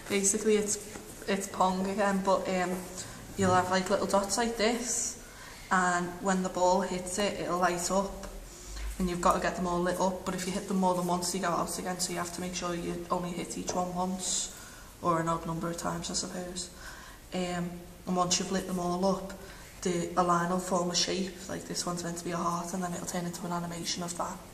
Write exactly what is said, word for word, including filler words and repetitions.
basically it's it's Pong again, but um, you'll have like little dots like this, and when the ball hits it, it'll light up, and you've got to get them all lit up. But if you hit them more than once, you go out again, so you have to make sure you only hit each one once, or an odd number of times, I suppose. Um, and once you've lit them all up, the a line will form a shape, like this one's meant to be a heart, and then it'll turn into an animation of that.